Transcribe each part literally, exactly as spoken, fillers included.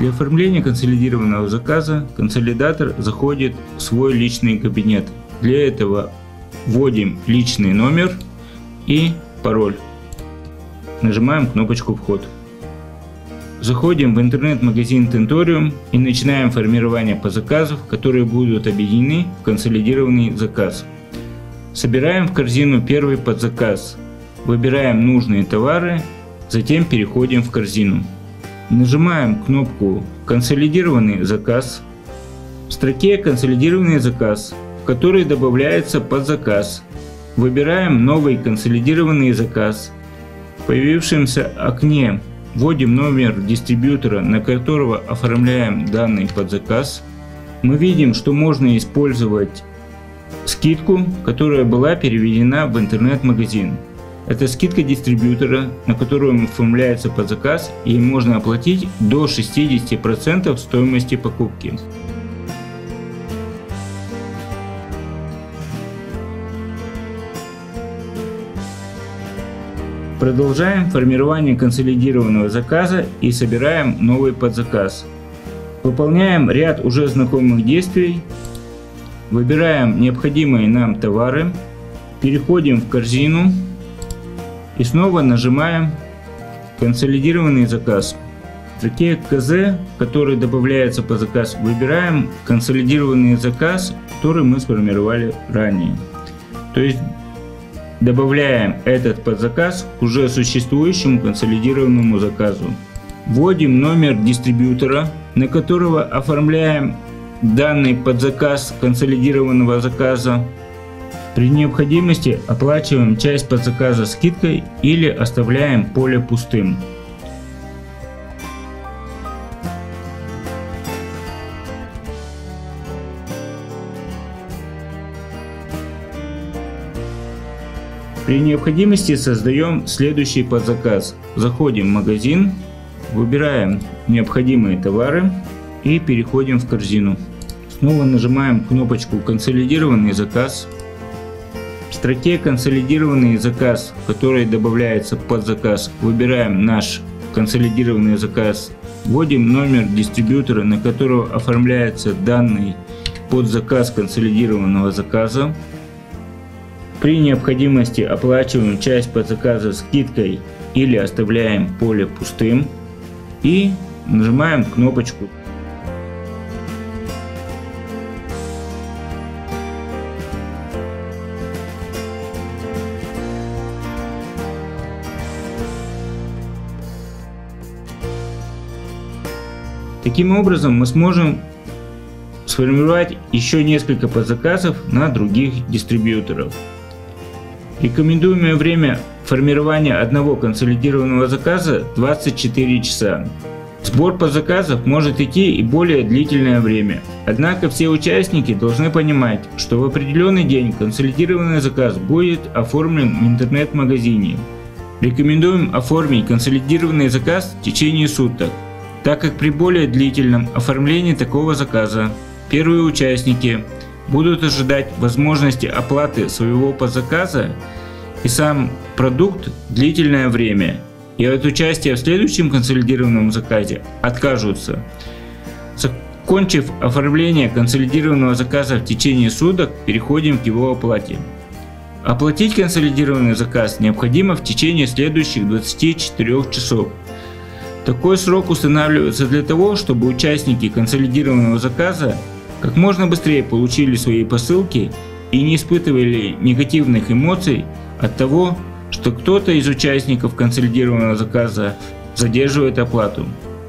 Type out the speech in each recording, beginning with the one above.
Для оформления консолидированного заказа консолидатор заходит в свой личный кабинет. Для этого вводим личный номер и пароль. Нажимаем кнопочку «Вход». Заходим в интернет-магазин Tentorium и начинаем формирование подзаказов, которые будут объединены в консолидированный заказ. Собираем в корзину первый подзаказ, выбираем нужные товары, затем переходим в корзину. Нажимаем кнопку «Консолидированный заказ». В строке «Консолидированный заказ», в который добавляется подзаказ, выбираем новый консолидированный заказ. В появившемся окне вводим номер дистрибьютора, на которого оформляем данный подзаказ. Мы видим, что можно использовать скидку, которая была переведена в интернет-магазин. Это скидка дистрибьютора, на которую оформляется подзаказ, и можно оплатить до шестидесяти процентов стоимости покупки. Продолжаем формирование консолидированного заказа и собираем новый подзаказ. Выполняем ряд уже знакомых действий. Выбираем необходимые нам товары, переходим в корзину и снова нажимаем «Консолидированный заказ». В строке «КЗ», в который добавляется подзаказ, выбираем консолидированный заказ, который мы сформировали ранее. То есть добавляем этот подзаказ к уже существующему консолидированному заказу. Вводим номер дистрибьютора, на которого оформляем данный подзаказ консолидированного заказа. При необходимости оплачиваем часть подзаказа скидкой или оставляем поле пустым. При необходимости создаем следующий подзаказ. Заходим в магазин, выбираем необходимые товары и переходим в корзину. Снова нажимаем кнопочку «Консолидированный заказ». В строке «Консолидированный заказ», в который добавляется подзаказ, выбираем наш консолидированный заказ, вводим номер дистрибьютора, на которого оформляется данный подзаказ консолидированного заказа. При необходимости оплачиваем часть подзаказа скидкой или оставляем поле пустым и нажимаем кнопочку. Таким образом мы сможем сформировать еще несколько подзаказов на других дистрибьюторов. Рекомендуемое время формирования одного консолидированного заказа двадцать четыре часа. Сбор подзаказов может идти и более длительное время. Однако все участники должны понимать, что в определенный день консолидированный заказ будет оформлен в интернет-магазине. Рекомендуем оформить консолидированный заказ в течение суток, так как при более длительном оформлении такого заказа первые участники будут ожидать возможности оплаты своего подзаказа и сам продукт длительное время, и от участия в следующем консолидированном заказе откажутся. Закончив оформление консолидированного заказа в течение суток, переходим к его оплате. Оплатить консолидированный заказ необходимо в течение следующих двадцати четырёх часов. Такой срок устанавливается для того, чтобы участники консолидированного заказа как можно быстрее получили свои посылки и не испытывали негативных эмоций от того, что кто-то из участников консолидированного заказа задерживает оплату.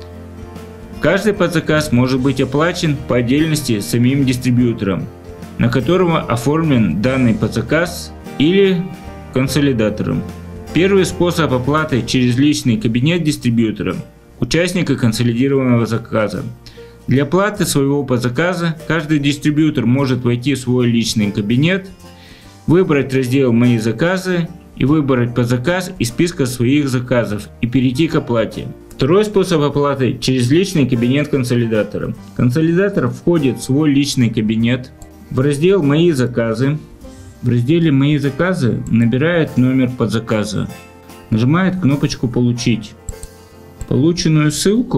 Каждый подзаказ может быть оплачен по отдельности самим дистрибьютором, на которого оформлен данный подзаказ, или консолидатором. Первый способ оплаты через личный кабинет дистрибьютора участника консолидированного заказа. Для оплаты своего подзаказа каждый дистрибьютор может войти в свой личный кабинет, выбрать раздел «Мои заказы» и выбрать подзаказ из списка своих заказов и перейти к оплате. Второй способ оплаты через личный кабинет консолидатора. Консолидатор входит в свой личный кабинет, в раздел «Мои заказы». В разделе «Мои заказы» набирает номер подзаказа, нажимает кнопочку «Получить». Полученную ссылку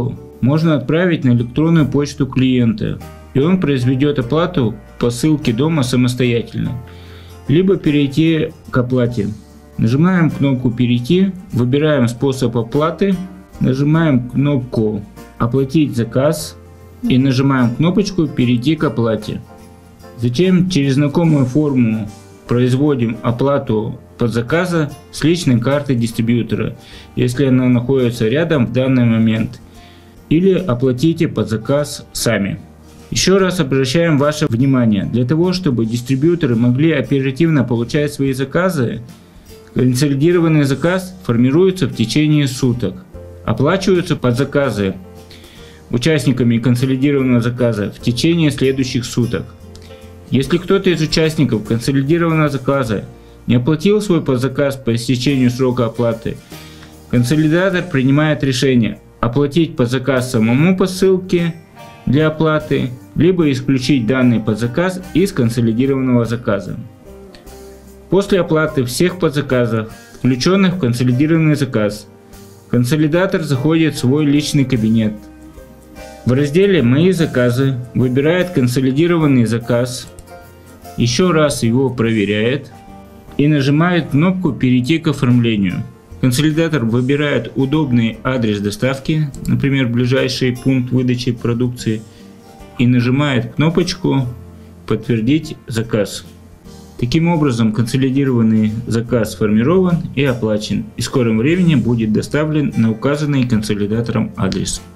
можно отправить на электронную почту клиента, и он произведет оплату по ссылке дома самостоятельно, либо перейти к оплате. Нажимаем кнопку «Перейти», выбираем способ оплаты, нажимаем кнопку «Оплатить заказ» и нажимаем кнопочку «Перейти к оплате». Затем через знакомую форму производим оплату подзаказа с личной карты дистрибьютора, если она находится рядом в данный момент, или оплатите подзаказ сами. Еще раз обращаем ваше внимание, для того чтобы дистрибьюторы могли оперативно получать свои заказы, консолидированный заказ формируется в течение суток. Оплачиваются подзаказы участниками консолидированного заказа в течение следующих суток. Если кто-то из участников консолидированного заказа не оплатил свой подзаказ по истечению срока оплаты, консолидатор принимает решение оплатить подзаказ самому по ссылке для оплаты, либо исключить данный подзаказ из консолидированного заказа. После оплаты всех подзаказов, включенных в консолидированный заказ, консолидатор заходит в свой личный кабинет. В разделе «Мои заказы» выбирает консолидированный заказ, еще раз его проверяет и нажимает кнопку «Перейти к оформлению». Консолидатор выбирает удобный адрес доставки, например, ближайший пункт выдачи продукции, и нажимает кнопочку «Подтвердить заказ». Таким образом, консолидированный заказ сформирован и оплачен, и в скором времени будет доставлен на указанный консолидатором адрес.